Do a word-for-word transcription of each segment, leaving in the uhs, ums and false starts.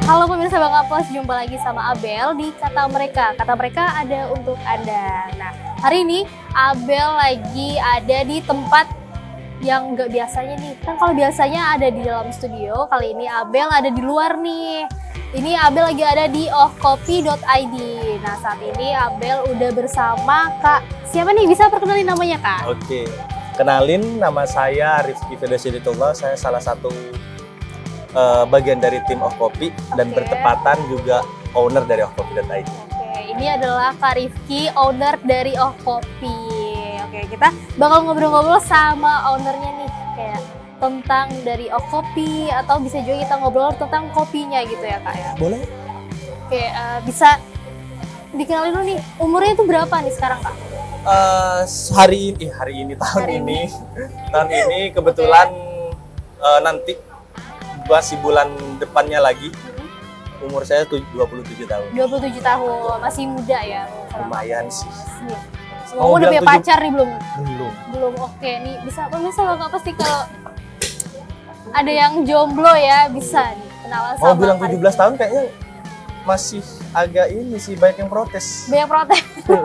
Halo pemirsa Bangka Plus, jumpa lagi sama Abel di Kata Mereka. Kata Mereka ada untuk Anda. Nah, hari ini Abel lagi ada di tempat yang nggak biasanya nih. Kan kalau biasanya ada di dalam studio, kali ini Abel ada di luar nih. Ini Abel lagi ada di ohkopi dot i d. Nah, saat ini Abel udah bersama Kak. Siapa nih? Bisa perkenalin namanya, Kak? Oke, kenalin, nama saya Rifki Firdausiyaditullah. Saya salah satu uh, bagian dari tim Ohkopi dan Oke. bertepatan juga owner dari ohkopi dot i d. Oke, ini adalah Kak Rifki, owner dari Ohkopi. Oke, kita bakal ngobrol-ngobrol sama ownernya nih, kayak tentang dari Ohkopi, atau bisa juga kita ngobrol tentang kopinya gitu ya, Kak ya. Boleh? Oke, uh, bisa dikenalin dulu nih, umurnya itu berapa nih sekarang, Kak? Uh, hari ini, hari ini tahun Hari ini, tahun ini kebetulan uh, nanti masih bulan depannya lagi. Umur saya dua puluh tujuh tahun. dua puluh tujuh tahun, masih muda ya. Lumayan sih. Oh, Mau udah bilang punya tujuh- pacar nih belum? Belum. Belum, oke nih. Bisa, pemirsa nggak pasti kalau ada yang jomblo ya, bisa nih kenalan sama Mau bilang Kak tujuh belas tahun kayaknya masih agak ini sih, banyak yang protes. banyak protes.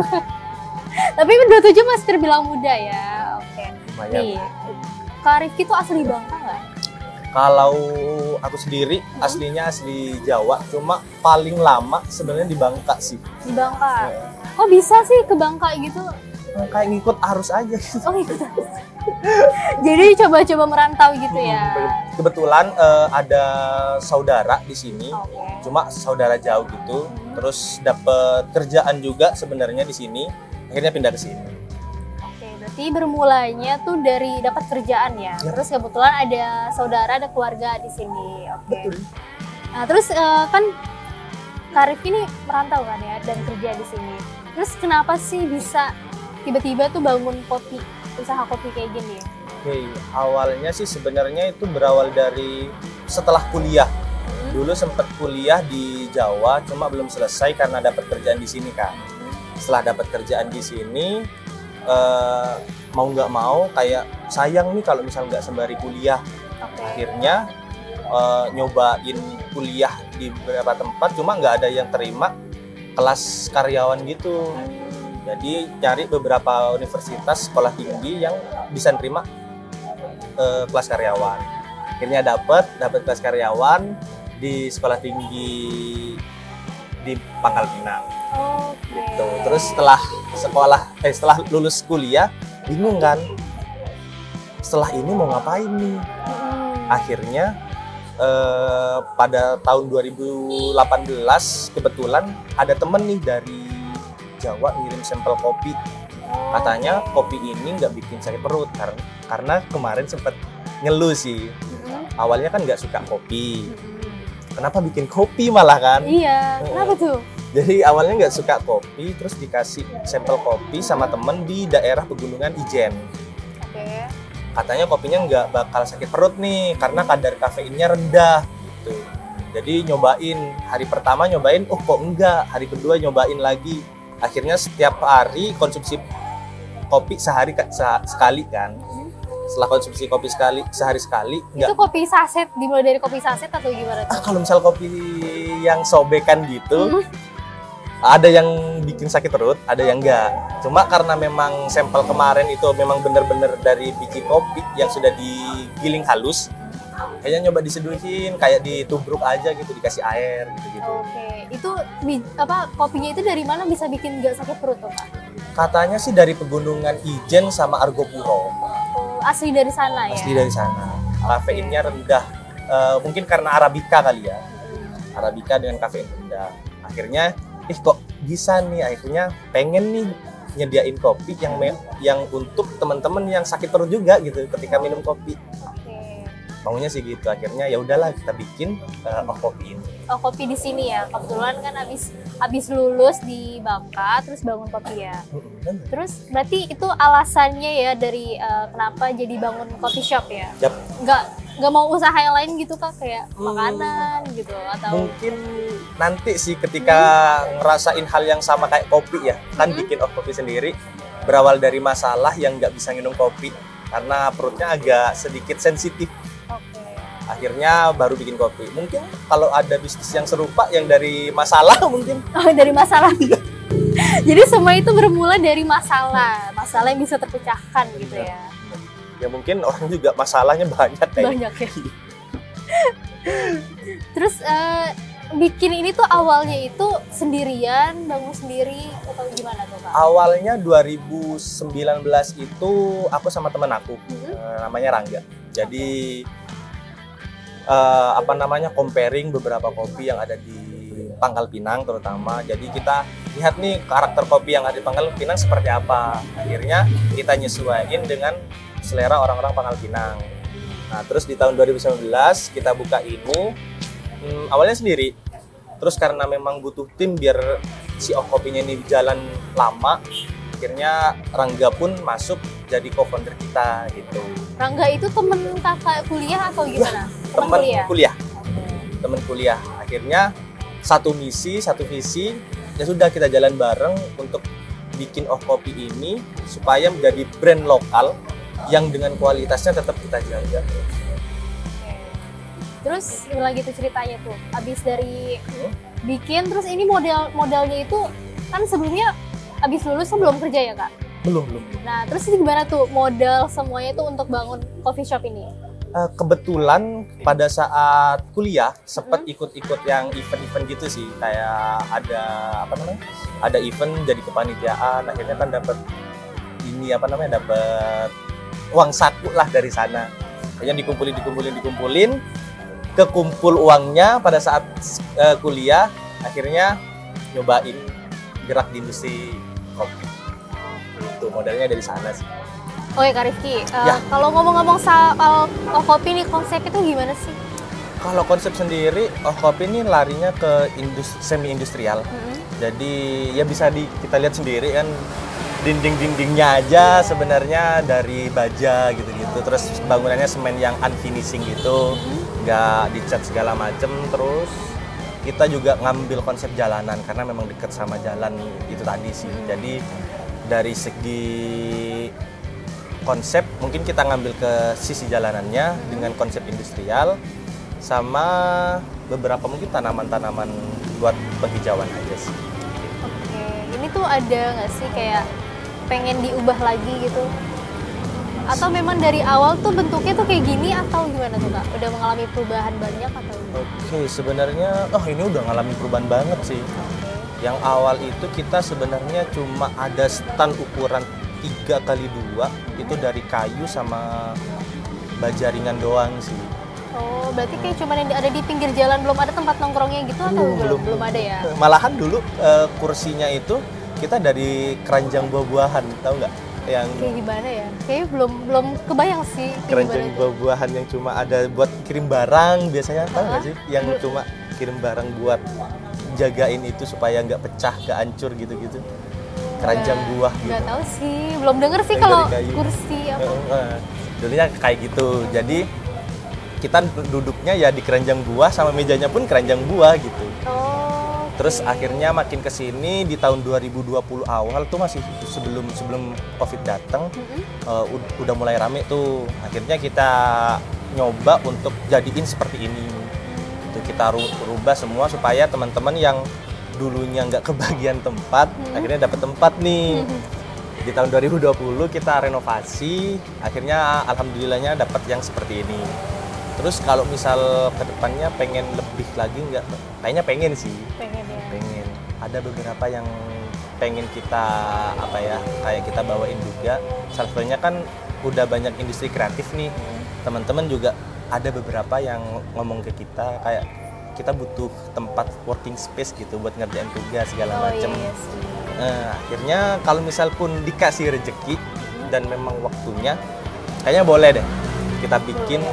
Tapi dua puluh tujuh masih terbilang muda ya. Oke. Lumayan. Nih, Kak Rifki tuh asli Bangka nggak? Kalau aku sendiri aslinya asli Jawa, cuma paling lama sebenarnya di Bangka sih. Di Bangka. Kok bisa sih ke Bangka gitu? Nah, kayak ngikut arus aja. Oh gitu. Jadi coba-coba merantau gitu ya. Kebetulan eh, ada saudara di sini, Oke. cuma saudara jauh gitu. Terus dapet kerjaan juga sebenarnya di sini. Akhirnya pindah ke sini. Oke, berarti bermulanya tuh dari dapat kerjaan ya. Ya. Terus kebetulan ada saudara, ada keluarga di sini. Oke. Betul. Nah, terus eh, kan Kak Rifki ini merantau kan ya dan kerja di sini. Terus kenapa sih bisa tiba-tiba tuh bangun kopi, usaha kopi kayak gini? Oke, awalnya sih sebenarnya itu berawal dari setelah kuliah. Dulu sempat kuliah di Jawa, cuma belum selesai karena dapat kerjaan di sini kan. Setelah dapat kerjaan di sini, eh, mau nggak mau kayak sayang nih kalau misal nggak sembari kuliah. Oke. Akhirnya eh, nyobain kuliah di beberapa tempat, cuma nggak ada yang terima kelas karyawan gitu. Jadi cari beberapa universitas sekolah tinggi yang bisa nerima eh, kelas karyawan. Akhirnya dapat dapat kelas karyawan di sekolah tinggi di Pangkal Pinang. Oke. Gitu. Terus setelah sekolah eh setelah lulus kuliah bingung kan. Setelah ini mau ngapain nih? Hmm. Akhirnya eh, pada tahun dua ribu delapan belas kebetulan ada temen nih dari Jawa ngirim sampel kopi. Katanya kopi ini nggak bikin sakit perut karena karena kemarin sempat ngeluh sih. Hmm. Awalnya kan nggak suka kopi. Kenapa bikin kopi malah kan? Iya, kenapa tuh? Jadi awalnya nggak suka kopi, terus dikasih sampel kopi sama temen di daerah Pegunungan Ijen. Oke. Katanya kopinya nggak bakal sakit perut nih karena kadar kafeinnya rendah gitu. Jadi nyobain, hari pertama nyobain, oh kok enggak, hari kedua nyobain lagi. Akhirnya setiap hari konsumsi kopi sehari se- sekali kan. Setelah konsumsi kopi sekali sehari sekali, Itu enggak. kopi saset, dimulai dari kopi saset atau gimana Ah, tuh? kalau misal kopi yang sobekan gitu, Hmm. ada yang bikin sakit perut, ada yang enggak. Cuma karena memang sampel kemarin itu memang benar-benar dari biji kopi yang sudah digiling halus, kayaknya nyoba diseduhin, kayak ditubruk aja gitu, dikasih air gitu-gitu. Oke, itu bi- apa kopinya itu dari mana bisa bikin nggak sakit perut tuh, Kak? Katanya sih dari Pegunungan Ijen sama Argopuro, Oh, asli dari sana ya? asli dari sana. Kafeinnya rendah, Eh, mungkin karena Arabica kali ya, Arabica dengan kafein rendah. Akhirnya, ih kok bisa nih, akhirnya pengen nih nyediain kopi yang me- yang untuk teman-teman yang sakit perut juga gitu ketika minum kopi. Oke. Maunya sih gitu, akhirnya ya udahlah kita bikin uh, Ohkopi ini. Oh, kopi di sini ya. Kebetulan kan abis abis lulus di Bangka, terus bangun kopi ya. Bener. Terus berarti itu alasannya ya dari eh, kenapa jadi bangun coffee shop ya? Yap. Nggak nggak mau usaha yang lain gitu, Kak, kayak Hmm. makanan gitu atau? Mungkin nanti sih ketika ngerasain hal yang sama kayak kopi ya, kan Hmm. bikin Ohkopi sendiri berawal dari masalah yang nggak bisa minum kopi karena perutnya agak sedikit sensitif. Oke. akhirnya baru bikin kopi. Mungkin kalau ada bisnis yang serupa yang dari masalah mungkin. Oh, dari masalah. Jadi semua itu bermula dari masalah, masalah yang bisa terpecahkan gitu ya. Ya mungkin orang juga masalahnya banyak kayaknya. Banyak ya. Terus uh, bikin ini tuh awalnya itu sendirian, bangun sendiri atau gimana tuh Kak? Awalnya dua ribu sembilan belas itu aku sama temen aku, Hmm. uh, namanya Rangga. Jadi uh, apa namanya comparing beberapa kopi yang ada di Pangkal Pinang terutama. Jadi kita lihat nih karakter kopi yang ada di Pangkal Pinang seperti apa. Akhirnya kita nyesuaiin dengan selera orang-orang Pangkal Pinang. Nah terus di tahun dua ribu sembilan belas kita buka ini, hmm, awalnya sendiri. Terus karena memang butuh tim biar si Oh Kopinya ini jalan lama, akhirnya Rangga pun masuk jadi co-founder kita gitu. Rangga itu temen kakak kuliah atau gimana? Temen kuliah. kuliah. Temen kuliah. Akhirnya satu misi, satu visi, ya sudah kita jalan bareng untuk bikin Oh Kopi ini supaya menjadi brand lokal yang dengan kualitasnya tetap kita jaga. Terus gimana gitu ceritanya tuh? Abis dari Hmm? bikin, terus ini model modalnya itu kan sebelumnya abis lulus kan belum kerja ya Kak? Belum, belum. Nah terus ini gimana tuh modal semuanya tuh untuk bangun coffee shop ini? Uh, kebetulan pada saat kuliah sempat ikut-ikut yang event-event gitu sih, kayak ada apa namanya? Ada event jadi kepanitiaan, akhirnya kan dapat ini apa namanya? Dapat uang saku lah dari sana. Akhirnya dikumpulin, dikumpulin, dikumpulin, kekumpul uangnya pada saat uh, kuliah, akhirnya nyobain gerak di industri kopi. Itu modalnya dari sana sih. Oke Kak Rifki, uh, Ya. kalau ngomong-ngomong soal Oh Kopi nih konsepnya tuh gimana sih? Kalau konsep sendiri, Oh Kopi ini larinya ke industri, semi industrial. Mm-hmm. Jadi ya bisa di, kita lihat sendiri kan dinding-dindingnya aja sebenarnya dari baja gitu-gitu. Terus bangunannya semen yang unfinishing gitu, nggak dicat segala macem. Terus kita juga ngambil konsep jalanan karena memang dekat sama jalan itu tadi sih. Jadi dari segi konsep mungkin kita ngambil ke sisi jalanannya dengan konsep industrial sama beberapa mungkin tanaman-tanaman buat penghijauan aja sih. Oke, ini tuh ada nggak sih kayak pengen diubah lagi gitu? Atau memang dari awal tuh bentuknya tuh kayak gini atau gimana tuh Kak? Udah mengalami perubahan banyak atau gimana? Oke, sebenarnya oh ini udah ngalamin perubahan banget sih. Yang awal itu kita sebenarnya cuma ada stand ukuran tiga kali dua itu dari kayu sama baja ringan doang sih. Oh, berarti kayak cuma yang ada di pinggir jalan, belum ada tempat nongkrongnya gitu atau belum? Belum, belum ada ya? Malahan dulu uh, kursinya itu kita dari keranjang buah-buahan, tahu nggak? Yang kayak gimana ya? Kayaknya belum belum kebayang sih. Keranjang buah-buahan yang cuma ada buat kirim barang biasanya, tahu nggak Hah? sih? Yang cuma kirim barang buat jagain itu supaya nggak pecah, nggak hancur gitu-gitu. Keranjang Nggak- buah gitu. Nggak tahu sih, belum denger sih Yang kalau dari kayu. kursi apa. Heeh. Dulunya kayak gitu. Jadi kita duduknya ya di keranjang buah sama mejanya pun keranjang buah gitu. Oh. Terus oke. akhirnya makin ke sini di tahun dua ribu dua puluh awal tuh masih sebelum sebelum Covid datang Mm-mm. uh, ud- udah mulai rame tuh. Akhirnya kita nyoba untuk jadiin seperti ini. Itu kita ru- rubah semua supaya teman-teman yang dulunya nggak kebagian tempat, Hmm. akhirnya dapat tempat nih. Mhm. Di tahun dua ribu dua puluh kita renovasi, akhirnya alhamdulillahnya dapat yang seperti ini. Terus kalau misal kedepannya pengen lebih lagi nggak? Kayaknya pengen sih, Pengen ya. pengen. Ada beberapa yang pengen kita apa ya, kayak kita bawain juga. Salah satunya kan udah banyak industri kreatif nih. Teman-teman juga ada beberapa yang ngomong ke kita kayak kita butuh tempat working space gitu buat ngerjain tugas segala Oh macem. iya sih. Nah, akhirnya kalau misal pun dikasih rezeki dan memang waktunya, kayaknya boleh deh kita bikin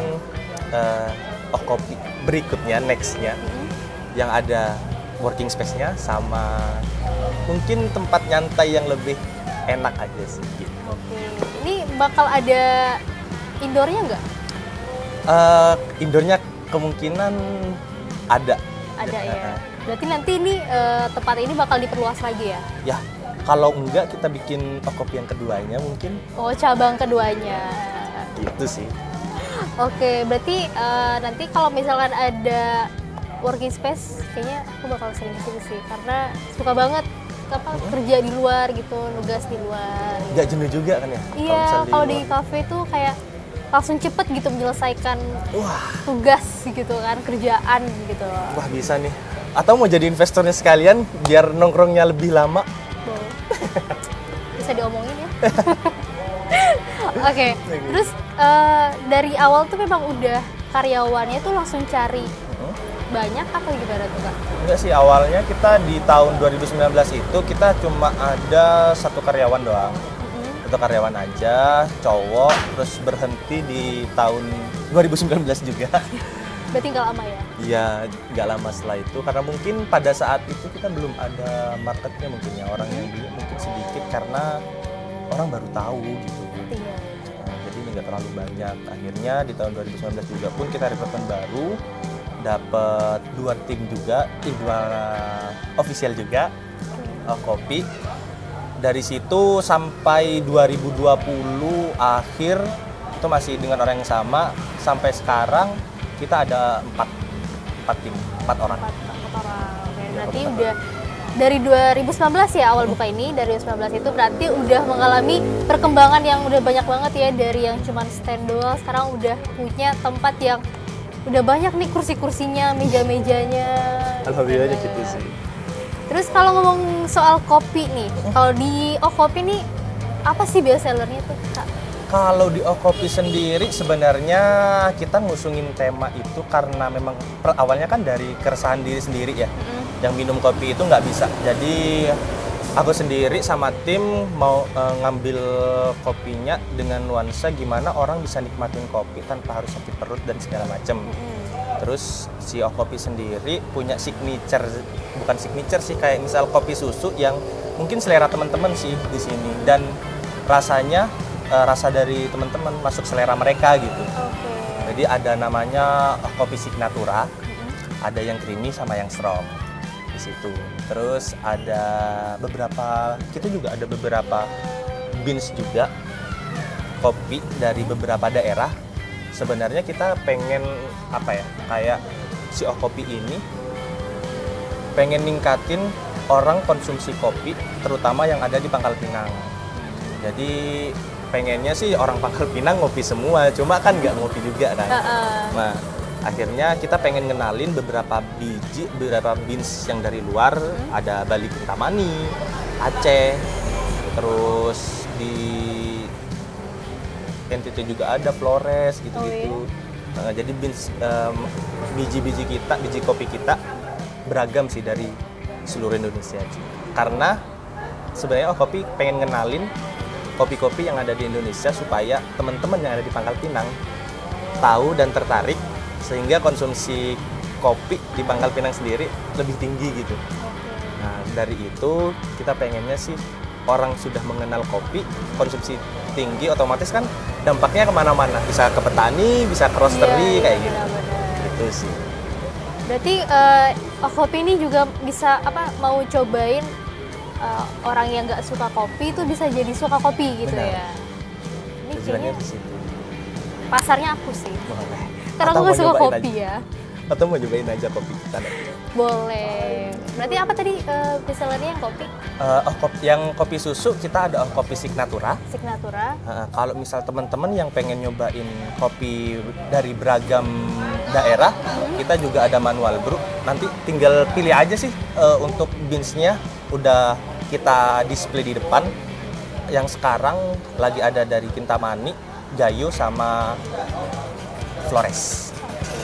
eh, Oh Kopi berikutnya, nextnya, Mhm. yang ada working space-nya sama mungkin tempat nyantai yang lebih enak aja sih. Gitu. Oke. Ini bakal ada indoornya nggak? Eh, indoornya kemungkinan ada. Ada ya. Berarti nanti ini eh, tempat ini bakal diperluas lagi ya? Ya, kalau enggak kita bikin Oh Kopi yang keduanya mungkin Oh, cabang keduanya. gitu sih. Oke, berarti eh, nanti kalau misalkan ada working space, kayaknya aku bakal sering ke situ sih, karena suka banget apa kerja di luar gitu, nugas di luar. Nggak jenuh juga kan ya? Iya, misal kalau di luar. kafe tuh kayak langsung cepet gitu menyelesaikan Wah, tugas gitu kan, kerjaan gitu. wah bisa nih. Atau mau jadi investornya sekalian biar nongkrongnya lebih lama. Tuh. Bisa diomongin ya. Oke, terus eh, dari awal tuh memang udah karyawannya tuh langsung cari Hmm. banyak atau gimana tuh Kak? Enggak sih, awalnya kita di tahun dua ribu sembilan belas itu kita cuma ada satu karyawan doang. Mm-mm. Satu karyawan aja, cowok, terus berhenti di tahun dua ribu sembilan belas juga. Berarti nggak lama ya? Iya, nggak lama setelah itu karena mungkin pada saat itu kita belum ada marketnya mungkin ya, orang yang beli mungkin sedikit karena orang baru tahu gitu. Iya. Nah, jadi nggak terlalu banyak. Akhirnya di tahun dua ribu sembilan belas juga pun kita rekrutmen baru, dapat dua tim juga, eh, dua official juga, uh, kopi. Dari situ sampai dua ribu dua puluh akhir itu masih dengan orang yang sama, sampai sekarang kita ada empat, empat tim, empat orang. Empat, empat orang. Oke, Ya, berarti empat udah dari dua ribu sembilan belas ya awal buka ini, dari dua ribu sembilan belas itu berarti udah mengalami perkembangan yang udah banyak banget ya, dari yang cuman stand doang sekarang udah punya tempat yang udah banyak nih kursi-kursinya, meja-mejanya. Alhamdulillahnya Banyak. gitu sih. Terus kalau ngomong soal kopi nih, kalau di Oh Kopi nih apa sih best sellernya tuh Kak? Kalau di Oh Kopi sendiri sebenarnya kita ngusungin tema itu karena memang per- awalnya kan dari keresahan diri sendiri ya. Mm-mm. Yang minum kopi itu nggak bisa. Jadi aku sendiri sama tim mau eh, ngambil kopinya dengan nuansa gimana orang bisa nikmatin kopi tanpa harus sakit perut dan segala macam. Mm. Terus si Oh Kopi sendiri punya signature, bukan signature sih, kayak misal kopi susu yang mungkin selera teman-teman sih di sini, dan rasanya eh, rasa dari teman-teman masuk selera mereka gitu. Oke. Jadi ada namanya Oh Kopi Signatura, Mm-mm. ada yang creamy sama yang strong di situ. Terus ada beberapa, kita juga ada beberapa beans juga, kopi dari beberapa daerah. Sebenarnya kita pengen apa ya, kayak si Oh Kopi ini pengen ningkatin orang konsumsi kopi, terutama yang ada di Pangkal Pinang. Jadi pengennya sih orang Pangkal Pinang ngopi semua, cuma kan nggak ngopi juga kan. Uh-uh. Nah, akhirnya kita pengen ngenalin beberapa biji, beberapa beans yang dari luar. Hmm. Ada Bali Kintamani, Aceh, terus di N T T juga ada Flores gitu-gitu. Oh, iya? Nah, jadi beans, em, biji-biji kita, biji kopi kita beragam sih dari seluruh Indonesia. Karena sebenarnya Oh Kopi pengen ngenalin kopi-kopi yang ada di Indonesia supaya teman-teman yang ada di Pangkal Pinang tahu dan tertarik, sehingga konsumsi kopi di Pangkal Pinang sendiri lebih tinggi gitu. Nah, dari itu kita pengennya sih orang sudah mengenal kopi, konsumsi tinggi, otomatis kan dampaknya kemana-mana, bisa ke petani, bisa ke roastery, Iya, kayak iya, gitu. benar-benar. Gitu sih. Berarti eh, Oh Kopi ini juga bisa apa mau cobain eh, orang yang nggak suka kopi itu bisa jadi suka kopi gitu Benar. ya. Ini Tujuannya kayaknya di situ. pasarnya aku sih. Boleh. Karena aku Atau nggak mau suka nyobain kopi aja. ya. Atau mau cobain aja kopi kita nanti. Boleh. Berarti apa tadi uh, best sellernya yang kopi? Eh, oh, kopi, yang kopi susu kita ada Oh Kopi Signatura. Signatura. Nah, kalau misal teman-teman yang pengen nyobain kopi dari beragam daerah, kita juga ada manual brew. Nanti tinggal pilih aja sih eh, untuk beansnya udah kita display di depan. Yang sekarang lagi ada dari Kintamani, Gayo sama Flores.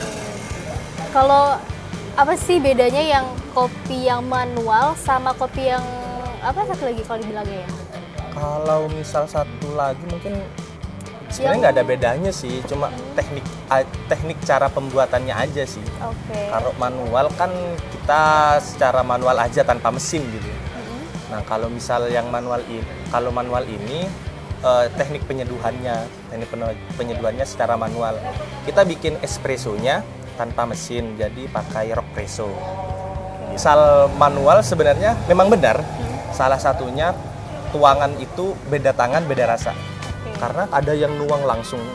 Kalau apa sih bedanya yang kopi yang manual sama kopi yang apa satu lagi kalau dibilangnya ya? Kalau misal satu lagi mungkin sebenarnya Yang- nggak ada bedanya sih, cuma teknik a- teknik cara pembuatannya aja sih. Oke. Kalau manual kan kita secara manual aja tanpa mesin gitu. Mm-mm. Nah kalau misal yang manual ini, kalau manual ini eh, teknik penyeduhannya, teknik pen- penyeduhannya secara manual. Kita bikin espressonya tanpa mesin, jadi pakai rock presso. Misal manual sebenarnya memang benar, salah satunya tuangan itu beda tangan beda rasa. Oke. Karena ada yang nuang langsung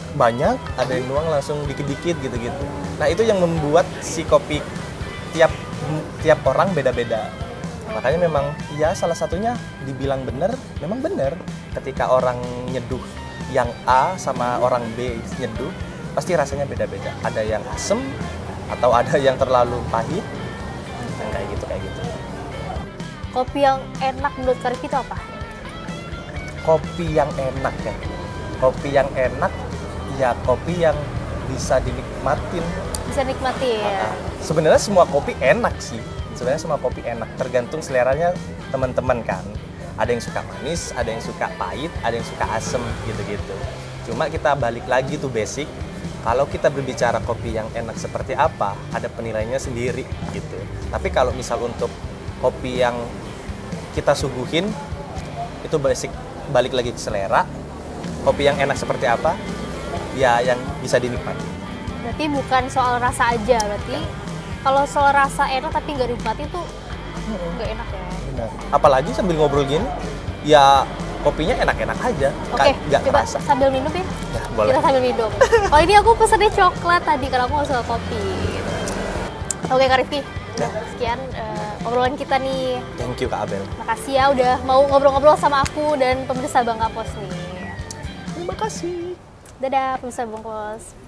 banyak, ada yang nuang langsung dikit-dikit gitu-gitu. Nah itu yang membuat si kopi tiap tiap orang beda-beda. Makanya memang ya salah satunya dibilang benar, memang benar. Ketika orang nyeduh yang A sama orang B nyeduh, pasti rasanya beda-beda. Ada yang asem atau ada yang terlalu pahit, yang kayak gitu kayak gitu. Kopi yang enak menurut Kak Rifki itu apa? Kopi yang enak ya. Kopi yang enak ya kopi yang bisa dinikmatin. Bisa nikmatin. Nah, sebenarnya semua kopi enak sih. Sebenarnya semua kopi enak, tergantung seleranya teman-teman kan. Ada yang suka manis, ada yang suka pahit, ada yang suka asem gitu-gitu. Cuma kita balik lagi tuh basic. Kalau kita berbicara kopi yang enak seperti apa, ada penilaiannya sendiri gitu. Tapi kalau misal untuk kopi yang kita suguhin, itu basic balik lagi ke selera. Kopi yang enak seperti apa? Ya yang bisa dinikmati. Berarti bukan soal rasa aja, berarti kalau soal rasa enak tapi nggak dinikmati tuh nggak enak ya. Benar. Apalagi sambil ngobrol gini, ya kopinya enak-enak aja. Oke, nggak coba kerasa. sambil minum ya. Ya, boleh. Kita sambil minum. Kalau ini aku pesennya coklat tadi karena aku nggak suka kopi. Oke Kak Rifki, Ya. sekian uh, obrolan kita nih. Thank you Kak Abel. Makasih ya udah mau ngobrol-ngobrol sama aku dan pemirsa Bangka Pos nih. Terima kasih. Dadah pemirsa Bangka Pos.